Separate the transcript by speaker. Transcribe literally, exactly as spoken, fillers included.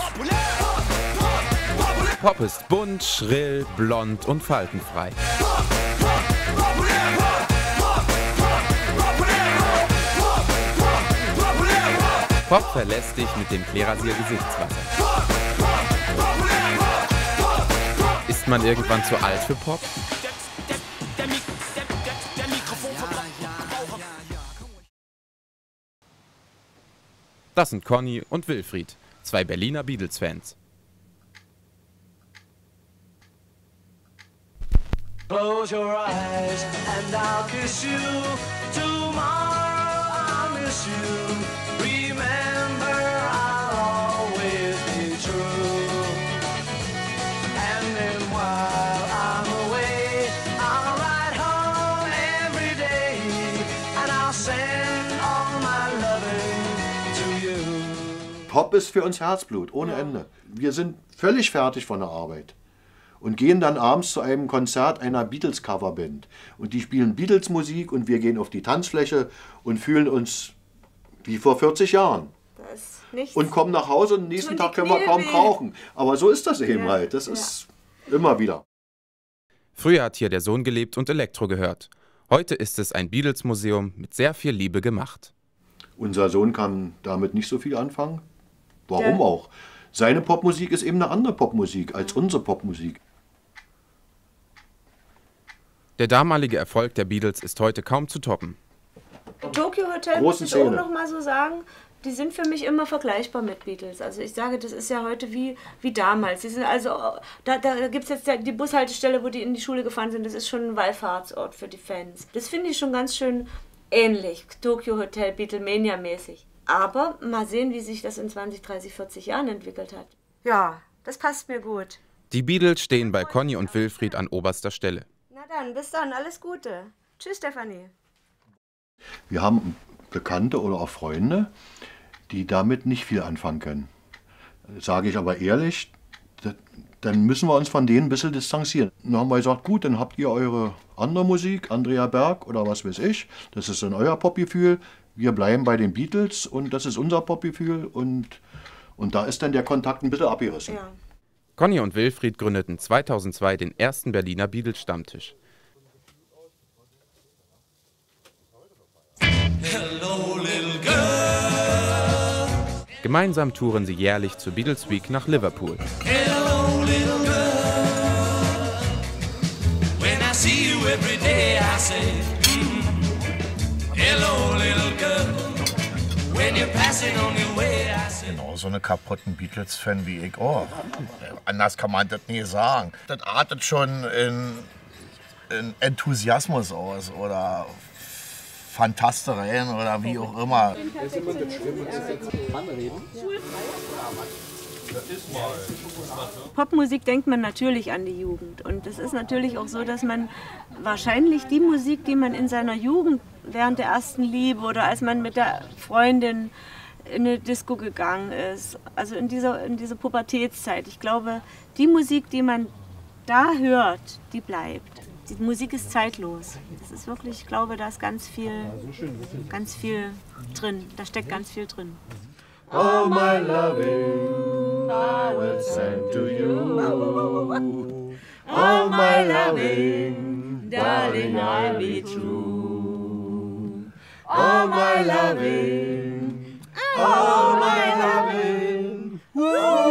Speaker 1: Pop ist bunt, schrill, blond und faltenfrei. Pop verlässt dich mit dem Klärrasier-Gesichtswasser. Ist man irgendwann zu alt für Pop? Das sind Conny und Wilfried, zwei Berliner Beatles-Fans.
Speaker 2: Close your eyes and I'll kiss you. Tomorrow I'll miss you. Remember, I'll always be true. And then while I'm away, I'll ride home every day. And I'll send all my loving to you.
Speaker 3: Pop ist für uns Herzblut, ohne Ende. Wir sind völlig fertig von der Arbeit. Und gehen dann abends zu einem Konzert einer Beatles-Coverband. Und die spielen Beatles-Musik und wir gehen auf die Tanzfläche und fühlen uns wie vor vierzig Jahren.
Speaker 4: Das ist nichts.
Speaker 3: Und kommen nach Hause und am nächsten Tag können wir kaum rauchen. Aber so ist das eben
Speaker 4: ja.
Speaker 3: halt. Das ist ja. immer wieder.
Speaker 1: Früher hat hier der Sohn gelebt und Elektro gehört. Heute ist es ein Beatles-Museum mit sehr viel Liebe gemacht.
Speaker 3: Unser Sohn kann damit nicht so viel anfangen. Warum
Speaker 4: ja.
Speaker 3: auch? Seine Popmusik ist eben eine andere Popmusik als unsere Popmusik.
Speaker 1: Der damalige Erfolg der Beatles ist heute kaum zu toppen.
Speaker 4: Tokyo Hotel, muss ich auch noch mal so sagen, die sind für mich immer vergleichbar mit Beatles. Also ich sage, das ist ja heute wie, wie damals. Die sind also, da, da gibt es jetzt die Bushaltestelle, wo die in die Schule gefahren sind, das ist schon ein Wallfahrtsort für die Fans. Das finde ich schon ganz schön ähnlich, Tokyo Hotel, Beatlemania-mäßig. Aber mal sehen, wie sich das in zwanzig, dreißig, vierzig Jahren entwickelt hat. Ja, das passt mir gut.
Speaker 1: Die Beatles stehen bei Conny und Wilfried an oberster Stelle.
Speaker 4: Na dann, bis dann, alles Gute. Tschüss, Stefanie.
Speaker 3: Wir haben Bekannte oder auch Freunde, die damit nicht viel anfangen können. Sage ich aber ehrlich, dann müssen wir uns von denen ein bisschen distanzieren. Dann haben wir gesagt, gut, dann habt ihr eure andere Musik, Andrea Berg oder was weiß ich, das ist dann euer Popgefühl. Wir bleiben bei den Beatles und das ist unser Popgefühl und, und da ist dann der Kontakt ein bisschen abgerissen.
Speaker 4: Ja.
Speaker 1: Conny und Wilfried gründeten zweitausendzwei den ersten Berliner Beatles-Stammtisch.
Speaker 2: Hello, little girl.
Speaker 1: Gemeinsam touren sie jährlich zur Beatles Week nach Liverpool.
Speaker 2: Hello, little girl. When I see you every day, I say, mm, hello, little girl. When you're passing on your way, I say.
Speaker 5: Genau, so eine kaputten Beatles-Fan wie ich auch. Anders kann man das nie sagen. Das artet schon in, in Enthusiasmus aus oder Fantastereien oder wie auch immer.
Speaker 4: Popmusik denkt man natürlich an die Jugend. Und es ist natürlich auch so, dass man wahrscheinlich die Musik, die man in seiner Jugend während der ersten Liebe oder als man mit der Freundin in eine Disco gegangen ist, also in dieser, in dieser Pubertätszeit, ich glaube, die Musik, die man da hört, die bleibt. Die Musik ist zeitlos. Das ist wirklich, ich glaube, da ist ganz viel, ganz viel drin. Da steckt ganz viel drin.
Speaker 3: All my loving I will send to you. All my loving, darling, I'll be true. All my loving, all my loving. Woo.